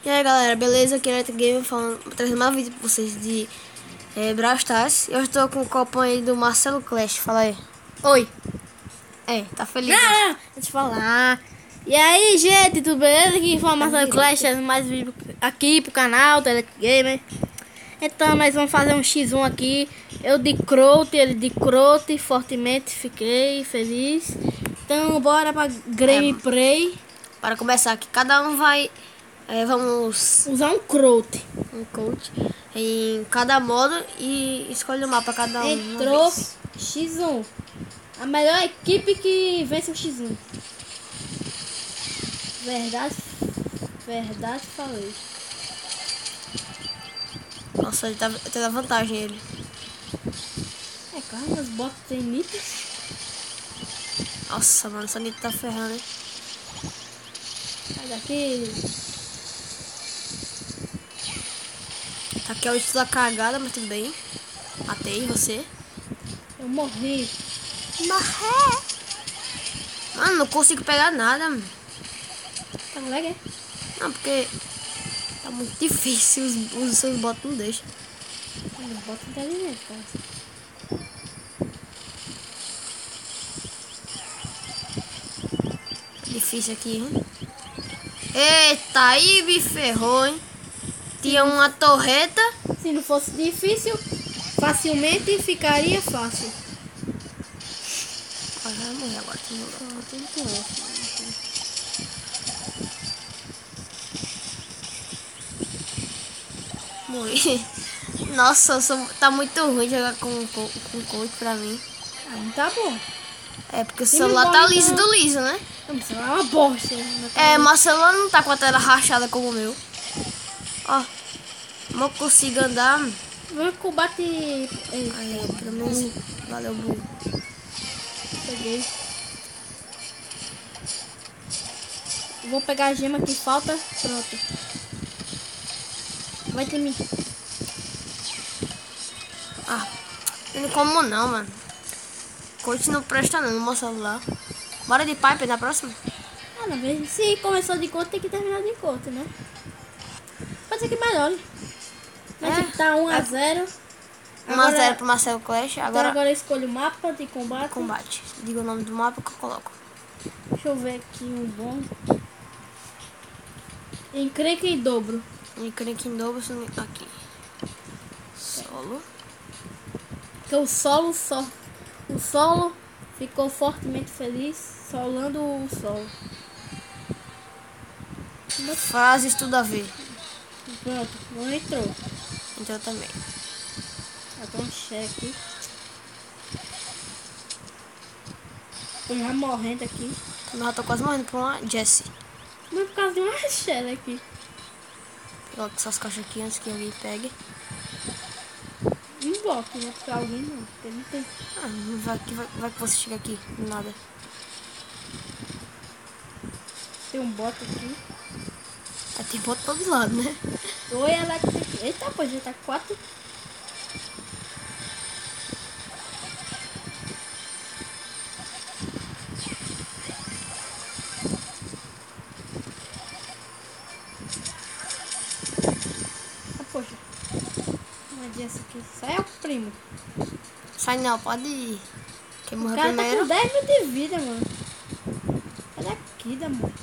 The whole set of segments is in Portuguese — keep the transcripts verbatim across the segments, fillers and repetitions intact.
E aí galera, beleza? Aqui é Neto Game falando, trazendo mais um vídeo pra vocês de é, Brawl Stars. Eu estou com o copão aí do Marcelo Clash, fala aí. Oi. É, tá feliz? Ah, deixa eu te falar. E aí, gente, tudo beleza? Aqui foi o Marcelo Clash, trazendo mais vídeo aqui pro canal do Neto Gamer. Então nós vamos fazer um xis um aqui. Eu de Crote, ele de Crote, fortemente fiquei feliz. Então bora pra gameplay. É, para começar aqui, cada um vai... É, vamos usar um Crote. Um coach em cada modo e escolhe o mapa cada um. Entrou xis um. A melhor equipe que vence o xis um. Verdade, verdade falei. Nossa, ele tá tendo vantagem ele. É, cara, meus botas tem nitos. Nossa, mano, essa nito tá ferrando, hein? Sai daqui. Tá aqui é o estudo da cagada, mas tudo bem. Matei você. Eu morri. Morrer. Mano, não consigo pegar nada, mano. Tá moleque, é? Não, porque tá muito difícil, os, os seus bots não deixam. Meus botas inteligentes, cara. Difícil aqui, hein? Eita, aí me ferrou, hein? Tinha uma torreta. Se não fosse difícil, facilmente ficaria fácil. Ah, vai morrer agora. Tem que morrer. Morri. Nossa, eu sou, tá muito ruim jogar com, com, com coach pra mim. Ah, não tá bom. É porque o E celular não tá pode liso não. do liso, né? Não, mas é uma bosta. É, mas o celular não tá com a tela rachada como o meu. Ó, não consigo andar. Vamos combate. Aí, pelo menos, valeu, burro. Peguei. Vou pegar a gema que falta. Pronto. Vai ter mim. Ah, eu não como não, mano. Coach não presta não no meu celular. Bora de pipe na próxima? Ah, na vez. Se começou de conta, tem que terminar de conta, né? Pode ser que melhore. Mas É, tá um a zero. um a zero pro Marcelo Clash. Agora, Agora, agora eu escolho o mapa de combate. combate. Diga o nome do mapa que eu coloco. Deixa eu ver aqui um bom. Encrenca em dobro. E clique em dobro aqui. Solo. Porque o solo só. O solo ficou fortemente feliz solando o solo. Frases tudo a ver. Pronto, não entrou. Então também. Já tô um cheque. Tô já morrendo aqui. Eu já tô quase morrendo por uma Jessie. Mas por causa de uma Shelly aqui. Coloco essas caixas aqui antes que alguém pegue. Não bloco, né? Pra alguém não. Porque não tem. Ah, não vai que, vai, vai que você chega aqui. Do nada. Tem um bot aqui. Aí tem bota todo lado, né? Oi, elétrico. Eita, pô, já tá com quatro. Ah, poxa. Uma dessa aqui. Sai o primo. Sai não, pode ir. Quem O morrer cara tá primeiro. com dez mil de vida, mano. Sai daqui, da mano.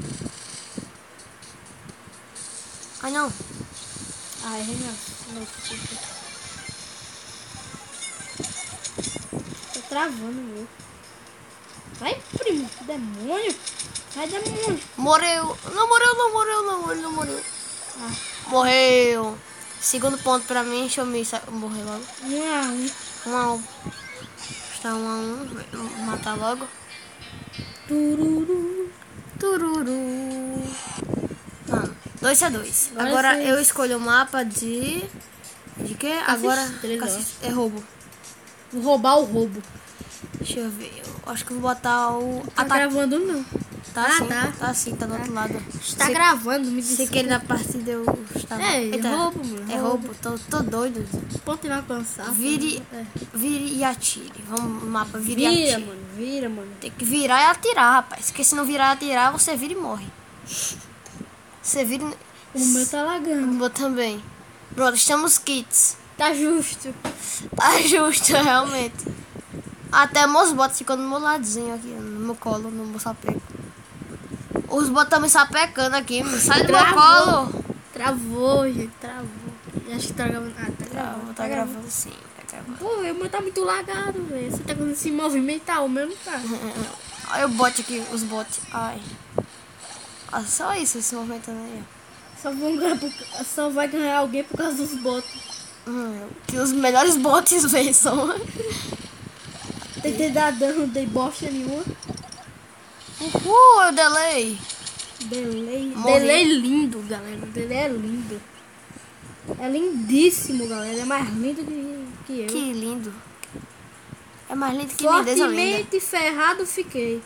Ai não. Ah, errei meu. Meu filho. Tô travando, meu. Vai, primo. Demônio. Sai, demônio. Morreu. Não morreu, não morreu, não. Ele não morreu. Ah, Morreu. Segundo ponto pra mim. Deixa eu me sa- morrer logo. um a um. Um a um. Está um a um. Vou matar logo. Tururu. Tururu. Mano, dois a dois. Agora Agora vocês- eu escolho o mapa de... De quê? Agora... estrela. Cassis- É roubo. Vou roubar o roubo. Deixa eu ver. Eu acho que eu vou botar o... Tá ataque. gravando não. Tá Ah, sim. tá. Tá sim, tá do outro lado. Tá Se- gravando, me Se disse. querer na partida eu estava... É, Eita, roubo, mano. É roubo. Tô, tô doido. Ponto inalcançável. Vire, É. vire e atire. Vamos no mapa, vire e Vira, atire. mano. Vira, mano. Tem que virar e atirar, rapaz. Porque se não virar e atirar, você vira e morre. Você vira O meu tá O lagando. meu também. Pronto, estamos kits. Tá justo. Tá justo, realmente. Até meus bots ficam no meu ladinho aqui, no meu colo, no meu sapeco. Os bots estão me sapecando aqui, sai do meu Travou. colo. Travou, gente, travou. Acho que tá gravando. Ah, tá Tá, gravando. tá gravando sim, tá gravando. Pô, o meu tá muito lagado, velho. Você tá conseguindo se movimentar, o meu não tá. Olha o bot aqui, os bots. Ai. Ah, só isso, se movimentando aí. Só, vão ganhar por- só vai ganhar alguém por causa dos bots. Hum, que os melhores bots vençam. Tentei dar dano, não dei bosta nenhuma. Uhul, eu delay. Delay. Morri. Delay lindo, galera. Delay é lindo. É lindíssimo, galera. É mais lindo que, que eu. Que lindo. É mais lindo que lindeza linda. Fortemente ferrado fiquei.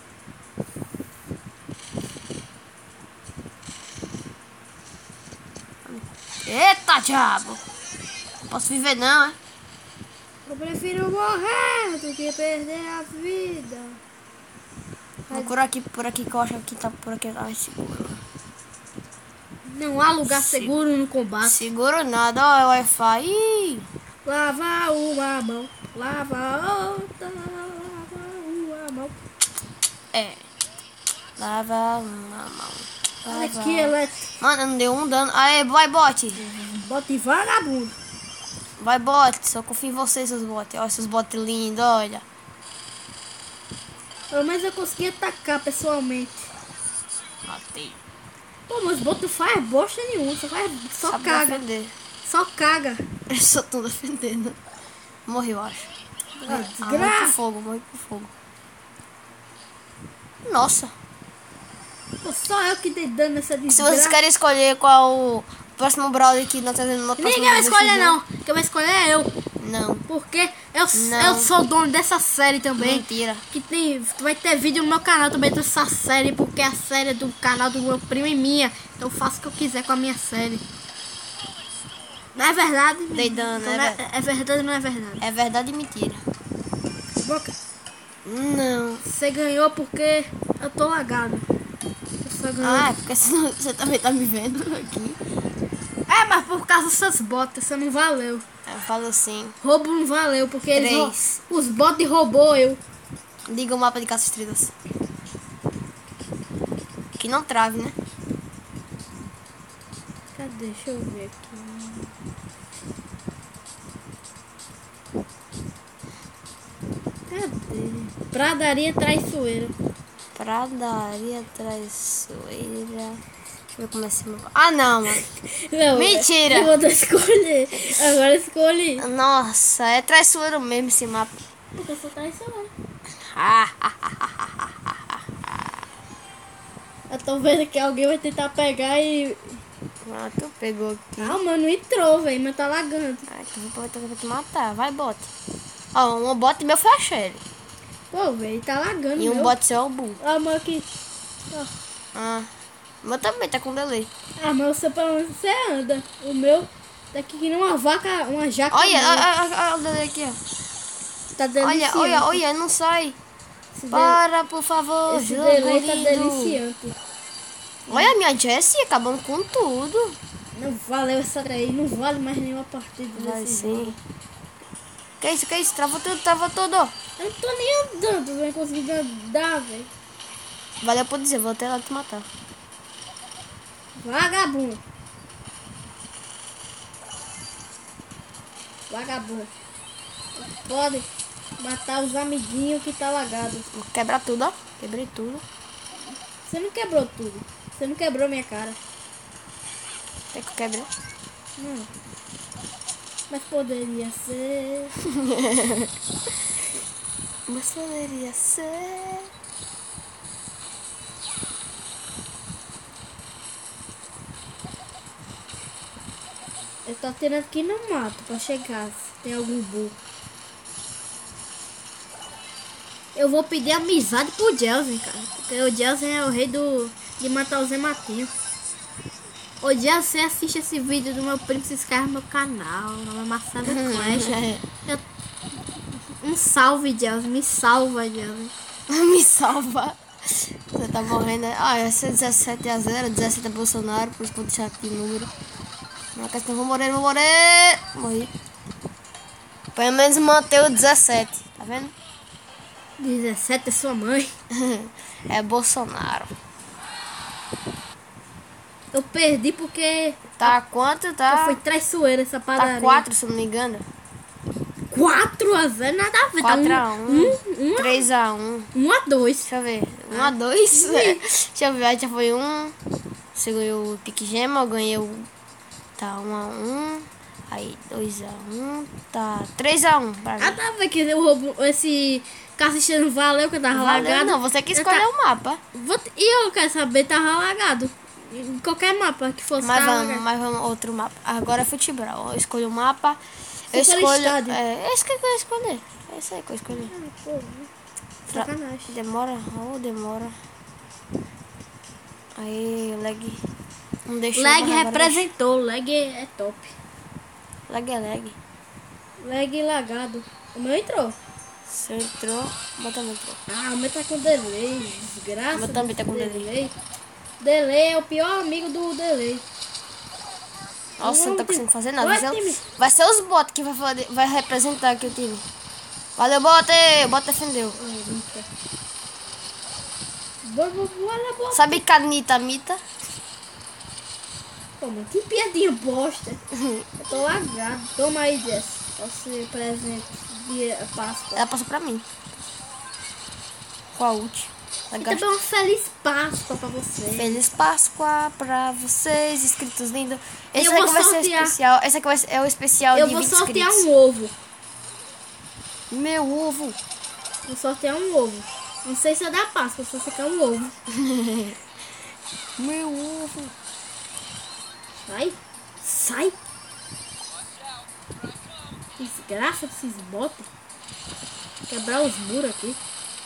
Eita, diabo. Não posso viver não, é? Eu prefiro morrer do que perder a vida. Vou por aqui, por aqui que eu acho que tá por aqui mais seguro. Não há lugar Sim. seguro no combate. Seguro nada, ó, é Wi-Fi. Ih, Lava uma mão, lava a outra, lava uma mão. é. Lava uma mão. Olha Lava. aqui, elétrico. Mano, não deu um dano. Aê, vai, bot. Bote vagabundo. Vai, bot. Só confio em vocês, seus bots. Olha esses bots lindos, olha. Pelo menos eu consegui atacar pessoalmente. Matei. Pô, mas boto não faz bosta nenhuma, só faz. Só Sabe caga. defender. Só caga. Eu só tô defendendo. Morri, eu acho. Ah, morri desgraça. por fogo, morri por fogo. Nossa. Pô, só eu que dei dano nessa Se desgraça. vocês querem escolher qual o próximo brawler que nós trazemos no próximo Ninguém vai vídeo, escolher deixa eu não. Quem vai escolher é eu. ver. Não. Porque eu, Não. eu sou dono dessa série também. Mentira. Que tem, vai ter vídeo no meu canal também dessa série. Porque a série é do canal do meu primo e minha. Então eu faço o que eu quiser com a minha série. Não é verdade? Dei dano, Então é não é, verdade. é verdade ou não é verdade? É verdade e mentira. Boca, Não. você ganhou porque eu tô lagado. Você só ganhou. Ah, é porque senão você também tá me vendo aqui. É, mas por causa dessas botas, você não valeu. Eu falo assim. Roubo não valeu, porque eles Três. rou- os bots roubou eu. Liga o mapa de caça estrelas. Que não trave, né? Cadê? Deixa eu ver aqui. Cadê? Pradaria traiçoeira. Pradaria traiçoeira. Deixa eu ver como é esse mapa. Ah, não, mano. Não, Mentira! Eu vou escolher. Agora escolhi. Nossa, é traiçoeiro mesmo esse mapa. Porque eu sou traiçoeira. Ah, Eu tô vendo que alguém vai tentar pegar e. ah, tu pegou aqui. Ah, mano, entrou, velho, mas tá lagando. Ai, tu vai tu vai te matar. Vai, bota. Ó, um bot meu foi a Shelly. Pô, velho, tá lagando. E um meu. bot seu é o Bull. Ah, mas aqui. Ó. Ah, o meu também tá com delay. Ah, mas você pelo menos você anda. O meu tá aqui que nem uma vaca, uma jaca. Olha, morta. olha, olha, olha o delay aqui, ó. Tá Olha, deliciante. olha, olha, não sai. Esse Para, por favor, Esse jogo delay tá lindo. deliciante. Olha a minha Jessie acabando com tudo. Não valeu essa daí, não vale mais nenhuma partida Vai desse sim. jogo. Que isso, que isso? Travou tudo, travou tudo. Eu não tô nem andando, eu não consegui andar, velho. Valeu por dizer, vou até lá te matar. Vagabundo. Vagabundo. Pode matar os amiguinhos que tá lagado. Vou quebrar tudo, ó. Quebrei tudo. Você não quebrou tudo. Você não quebrou minha cara. Até que eu quebrei. Não. Mas poderia ser. Mas poderia ser. Eu tô tendo aqui no mato pra chegar. Se tem algum burro. Eu vou pedir amizade pro Jelsen, cara. Porque o Jelsen é o rei do de matar o Zé Matinho. Ô Jelsen, assiste esse vídeo do meu primo, se inscreve no meu canal. O nome é Marcelo Clash. Eu- Um salve, Jelsen. Me salva, Jelsen. Me salva. Você tá morrendo, né? Ah, essa é dezessete a zero, dezessete é Bolsonaro, por isso que eu vou deixar aqui o número. Não, que eu vou morrer, vou morrer. Morri. Pelo menos manter o dezessete, tá vendo? dezessete é sua mãe. É Bolsonaro. Eu perdi porque Tá quanto? Tá, foi traiçoeira essa padaria. tá quatro, se eu não me engano. quatro a zero, nada a ver. quatro tá a um, um, um, três a um. um a dois. Deixa eu ver. um a dois. Deixa eu ver. Aí já foi um. Você ganhou o Pique Gema, eu ganhei o. Tá um a um. Aí dois a um. Tá três a um. Pra mim. Ah, tá vendo que eu roubo esse Cassichano valeu que eu tava Valeu, lagado. não, você que Eu escolheu tá- o mapa. Vou- E eu quero saber, tava lagado. Em qualquer mapa que fosse. Mas tava vamos, lagado. mas vamos outro mapa. Agora é futebol. Eu escolho o mapa. Eu Você foi no escolho. estádio. É, esse que eu vou escolher. É esse aí que eu escolhi. Ah, pô, sacanagem. Demora, oh, demora. Aí, lag. Não deixou. Lag mas agora representou, lag é top. deixa. Lag é lag. Lag lagado. O meu entrou. Você entrou, bota no entrou. Ah, o meu tá com delay. Desgraça. O meu também tá com delay. Delay é o pior amigo do delay. Nossa, não tá conseguindo fazer nada. Vai, Vai ser, time. vai ser os bots que vai, fazer, vai representar aqui o time. Valeu, bot! O bot defendeu. Bora, bora, bora, bora. Sabe Canita Mita? Pô, mano, que piadinha bosta. Eu tô lagado. Toma aí, Jess. Esse presente de Páscoa. Ela passou pra mim. Com a ult. E também uma feliz Páscoa pra você. Feliz Páscoa pra vocês, inscritos lindos. Esse Eu aqui vou vai ser sortear. especial. Esse aqui vai ser, é o especial Eu de vou vinte sortear inscritos. um ovo. Meu ovo. Vou sortear um ovo. Não sei se é da Páscoa, se você quer um ovo. Meu ovo. Sai. Sai. Desgraça desses botas. Quebrar os muros aqui.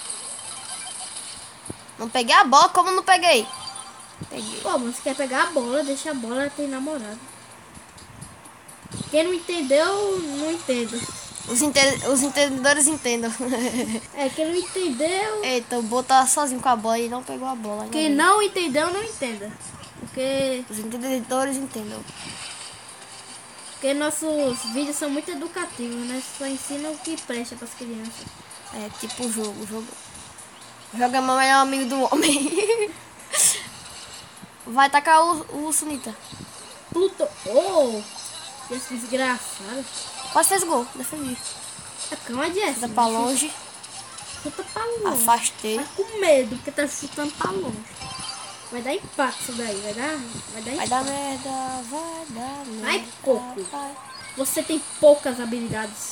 Não peguei a bola, como não peguei? Peguei. Pô, mas você quer pegar a bola, deixa a bola, tem namorado. Quem não entendeu, não entenda. Os, ente- os entendedores entendam. É, quem não entendeu, Eita, o Bo tá sozinho com a bola e não pegou a bola. ainda quem bem. não entendeu, não entenda. Porque, Os entendedores entendam. porque nossos vídeos são muito educativos, né? Só ensinam o que presta pras crianças. É tipo o jogo. O jogo. O jogo é o melhor amigo do homem. Vai tacar o, o urso, Nita. Pluto, oh! Esse desgraçado. Quase fez gol, defendi. É calma, Jess. Chuta pra longe, Chuta pra longe. afastei. Tá com medo, porque tá chutando pra longe. Vai dar impacto isso daí, vai dar, vai dar Vai impacto. dar merda, vai dar merda. Vai, coco. vai. Você tem poucas habilidades.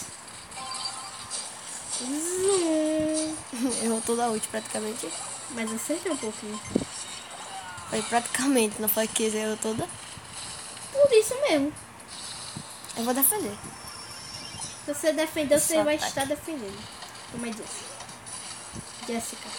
Zoom. Errou toda a ult praticamente. Mas acertei um pouquinho. Foi praticamente, não foi que errou toda. Por isso mesmo. Eu vou defender. Se você defender, você Só vai ataque. estar defendendo. Como é Jessica? Jessica.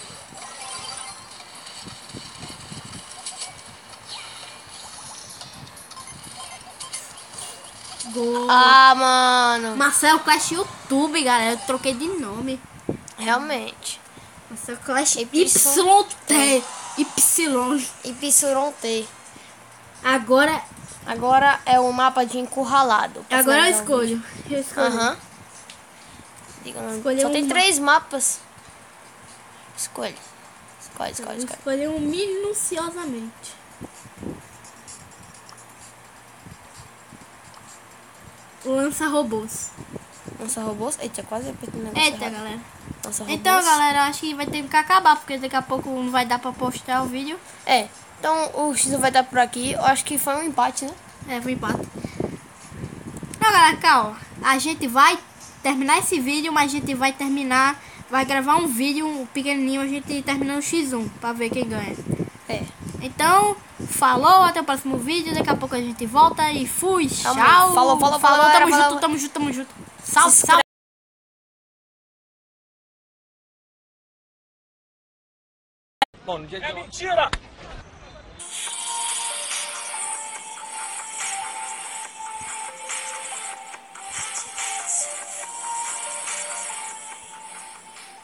Gol. Ah, mano. Marcelo Clash YouTube, galera. Eu troquei de nome. Realmente. Marcelo Clash Y Y T. Y. E Pissuron T. Agora, Agora é o mapa de encurralado. pra agora eu finalizar o escolho. vídeo. Eu escolho. Aham. Diga o nome. Escolher Só tem uma. três mapas. Escolhe. Escolhe, escolhe, Eu escolhe. escolhi um minuciosamente. Lança robôs. Lança robôs. Eita, quase apertei o negócio Eita, errado. galera. Lança robôs. Então, galera, acho que vai ter que acabar, porque daqui a pouco não vai dar pra postar o vídeo. É. Então o X vai estar por aqui. Eu acho que foi um empate, né? É, foi empate. Então, galera, calma. A gente vai terminar esse vídeo, mas a gente vai terminar... Vai gravar um vídeo um pequenininho, a gente terminando o X um, pra ver quem ganha. É. Então, falou, até o próximo vídeo. Daqui a pouco a gente volta e fui. Tchau. Falou, falou, falou, falou galera, tamo falou. junto, tamo junto, tamo junto. Salve, Se salve. Bom, no dia de... É mentira!